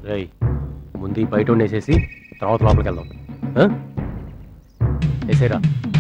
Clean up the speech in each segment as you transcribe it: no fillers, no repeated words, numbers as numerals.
రేయ్ ముందు బయట వేసేసి తర్వాత లోపలికి వెళ్దాం. వేసేరా.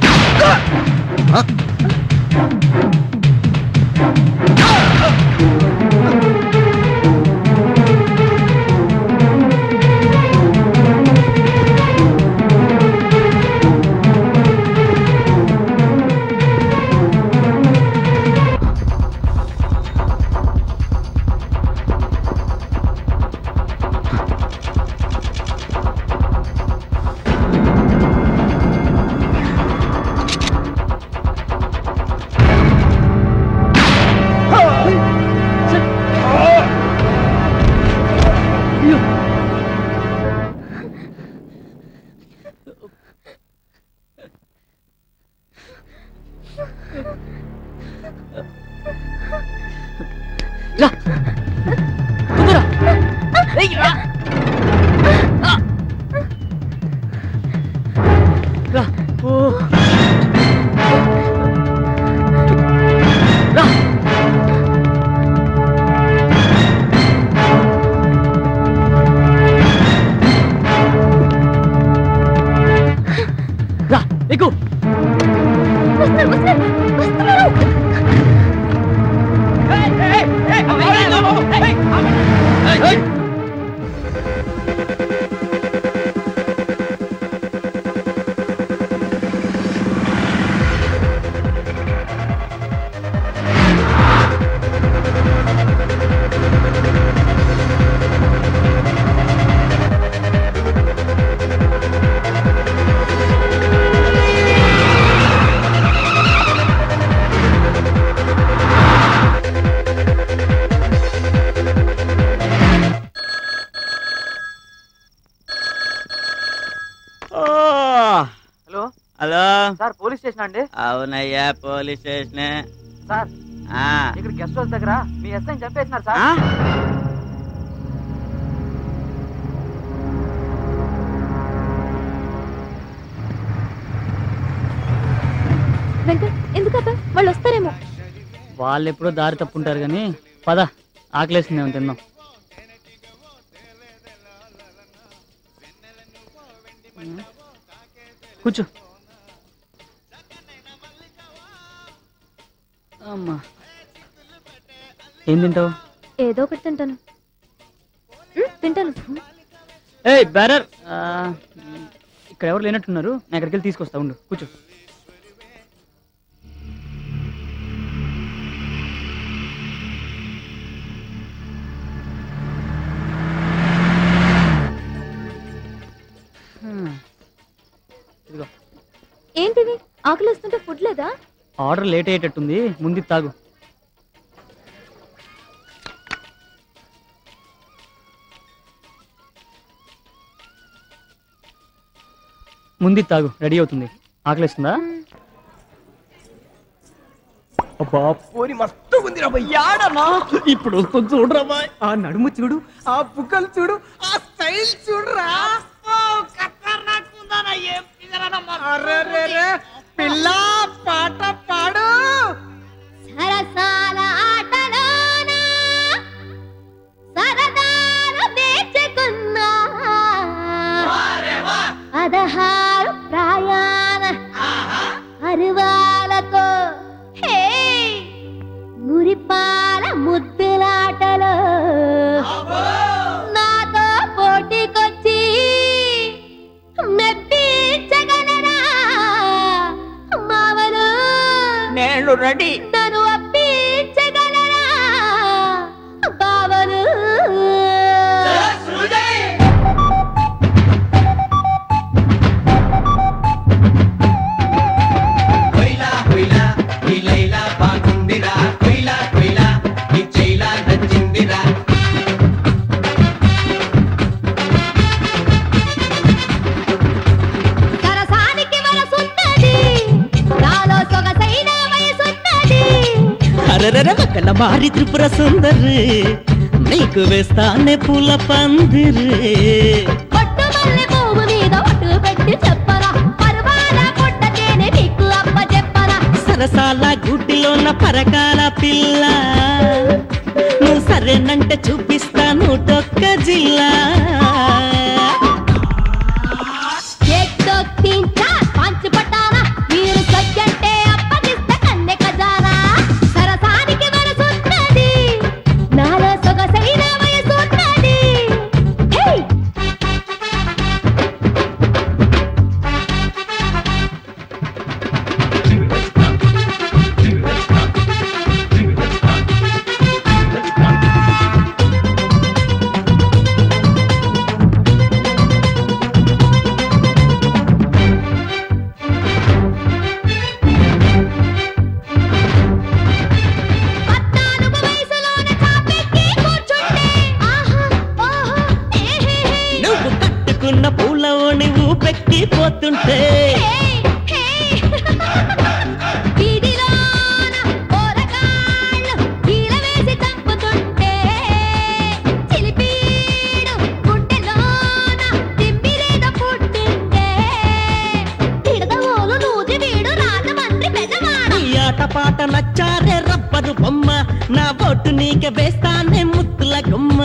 అవునయ్యా పోలీస్ స్టేషన్ సార్. ఇక్కడ గెస్ట్ హౌస్ దగ్గర మీ ఎస్ఐని చంపేసినారు సార్. వెంకట్ ఎందుకబ్బా వాళ్ళు వస్తారేమో. వాళ్ళు ఎప్పుడో దారి తప్పుంటారు కానీ పద ఆకలేసిందేమో తిందాం. కూర్చో. అమ్మా ఏం తింటావు? ఏదో ఒకటి తింటాను. తింటాను. ఏయ్ బేరర్, ఇక్కడ ఎవరు లేనట్టున్నారు, నేను అక్కడికి వెళ్ళి తీసుకొస్తా. ఉండు కూర్చో. ఏంటివి ఆకలి వస్తుంటే ఫుడ్ లేదా? ఆర్డర్ లేట్ అయ్యేటట్టుంది, ముందు తాగు. ముందు తాగు, రెడీ అవుతుంది. ఆకలిస్తుందా? ఇప్పుడు వస్తుంది చూడరా. ఆ నడుము చూడు, ఆ బుగ్గలు చూడు, ఆ స్టైల్ చూడరా. పిల్ల పాట పాడు. సరసాల ఆటలోన సరదాలు నేర్చుకున్నా 16 ప్రాయాన అరువాలతో మురిపాల ముద్దులాటలో నాతో పోటీకొచ్చి మెప్పించగలరా మావలు? నేను రెడీ. నన్ను అప్పించగలరా బావలు? మారి త్రిపుర సుందరి నీకు వేస్తానే పూల పందిరి. పట్టు మల్లె పువ్వు మీద ఒట్టు పెట్టి చెప్పరా, పర్వాల పుట్టతేనే నీకు అప్ప చెప్పరా. సరసాల గుడ్డిలోన పరకాల పిల్ల, నువ్వు సరేనంటే చూపిస్తాను 1 జిల్లా. పోతుంటే పాట నచ్చారే రబ్బరు బొమ్మ నా బొట్టు నీకే వేస్తానే ముద్దుల గుమ్మ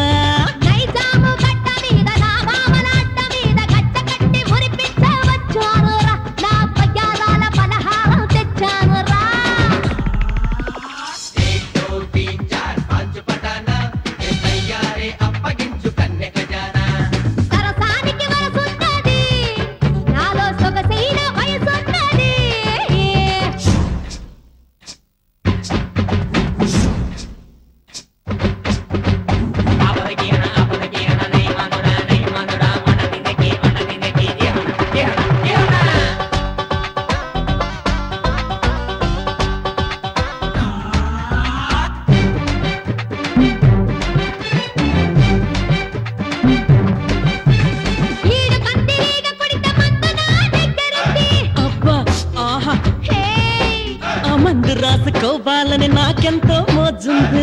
రాసుకోవాలని నాకెంతో మోజుంది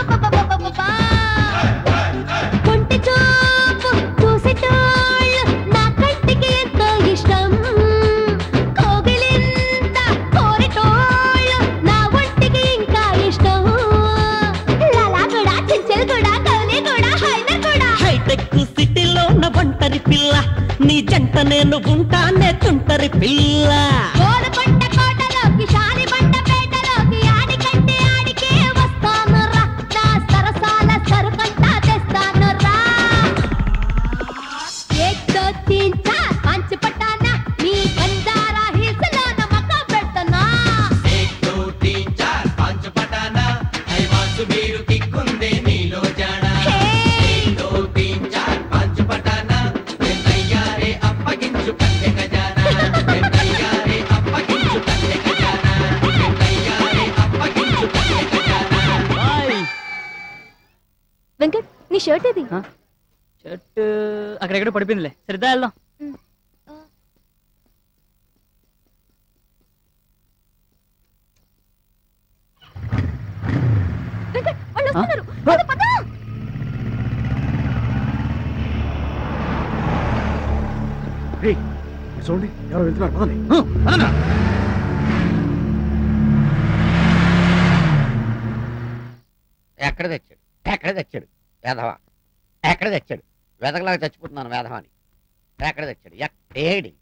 కొంటి చూపు చూసేటోళ్ళు నా కంటికి ఎంతో ఇష్టం కోగిలింత కోరేటోళ్ళు నా ఒంటికి ఇంకా ఇష్టం లాలా కూడా చెంచెల్ కూడా కౌలే కూడా హైదర్ కూడా హైటెక్ సిటీలో నా ఒంటరి పిల్ల నీ జంట నేను ఉంటానే తుంటరి పిల్ల షర్ట్ ఇది షర్ట్ అక్కడెక్కడ పడిపోయిందిలే సరిదా వెళ్దాం చూడండి ఎవరు వెళ్తున్నారు పదండి ఎక్కడ తెచ్చాడు వేధవా ఎక్కడ తెచ్చాడు వెదకలాగా చచ్చిపోతున్నాను వేధవాని ఎక్కడ తెచ్చాడు ఏడి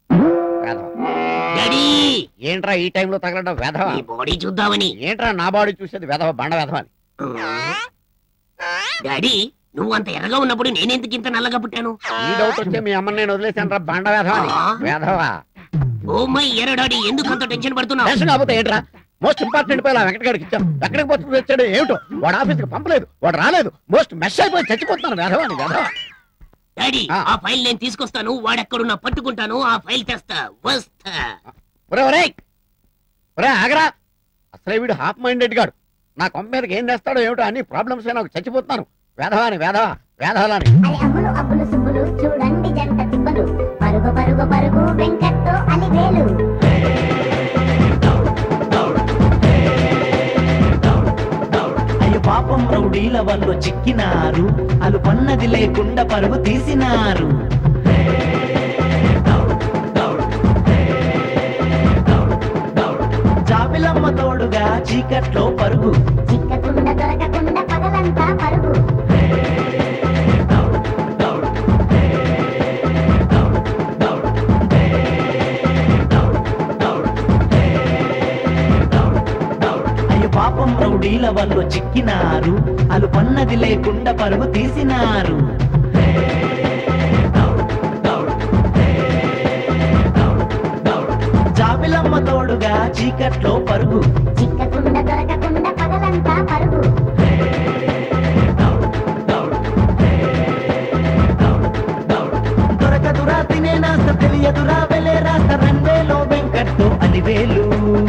ఏంట్రా ఈ టైంలో తగలడం వేధవా బాడీ చూద్దామని ఏంట్రా నా బాడీ చూసేది వేధవ బండ వేధవాని డాడీ నువ్వు అంత ఎర్రగా ఉన్నప్పుడు నేనెందుకు ఇంత నల్లగా పుట్టాను ఈ డౌట్ వచ్చే మీ అమ్మని నేను వదిలేసాను రా బండ వేధవాని వేధవా ఓ మై ఎర్ర డాడీ ఎందుకు అంత టెన్షన్ పడుతున్నావు టెన్షన్ కాకపోతే ఏంట్రా మోస్ట్ ఇంపార్టెంట్ పోయి వెంకటగాడికి ఇచ్చాం ఎక్కడికి పోతు తెచ్చాడు ఏమిటో వాడు ఆఫీస్కి పంపలేదు వాడు రాలేదు మోస్ట్ మెస్ అయిపోయి చచ్చిపోతున్నాను వేధవాని వేధవా డాడీ ఆ ఫైల్ నేను తీసుకొస్తాను వాడెక్కడున్నా పట్టుకుంటాను ఆ ఫైల్ తెస్తా వస్తా ఆగరా అసలే వీడు హాఫ్ మైండెడ్ గాడు నా కొమ్మ మీదకి ఏం చేస్తాడో ఏమిటో అన్ని ప్రాబ్లమ్స్ నాకు చచ్చిపోతున్నాను వేధవాని వేధవాలని చూడండి జంట తిప్పలు పరుగు పరుగు పరుగు వెంకట్తో అలివేలు పాపం రౌడీల వాళ్ళు చిక్కినారు అలు పన్నది లేకుండా పరుగు తీసినారు జాబిలమ్మ తోడుగా చీకట్లో పరుగు చిక్కకుండా దొరకకుండా పగలంతా పరుగు పాపం రౌడీల వాళ్ళు చిక్కినారు అలు పన్నది లేకుండా పరుగు తీసినారు జాబిలమ్మ తోడుగా చీకట్లో పరుగు చిక్కకుండా దొరకకుండా పగలంతా పరుగు దొరకదురా తినే నాస్త తెలియదురా వెలే రాస్త రెండేలో వెంకట్తో అలివేలు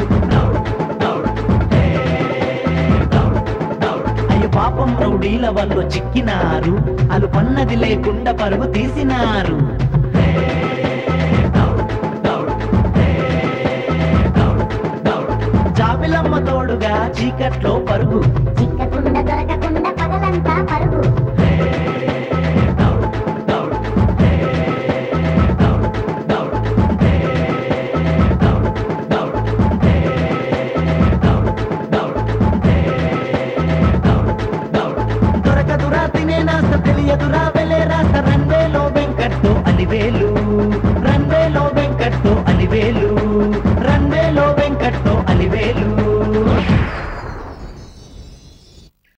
పాపం రౌడీల వాళ్ళు చిక్కినారు అలు పన్నది లేకుండా పరుగు తీసినారు జాబిలమ్మ తోడుగా చీకట్లో పరుగు చిక్కకుండా దొరకకుండా పగలంతా పరుగు దొరకదురా తినే నాస్త తెలియదురా వెళ్ళే రాస్త రన్వేలో వెంకట్తో అలివేలు రన్వేలో వెంకట్తో అలివేలు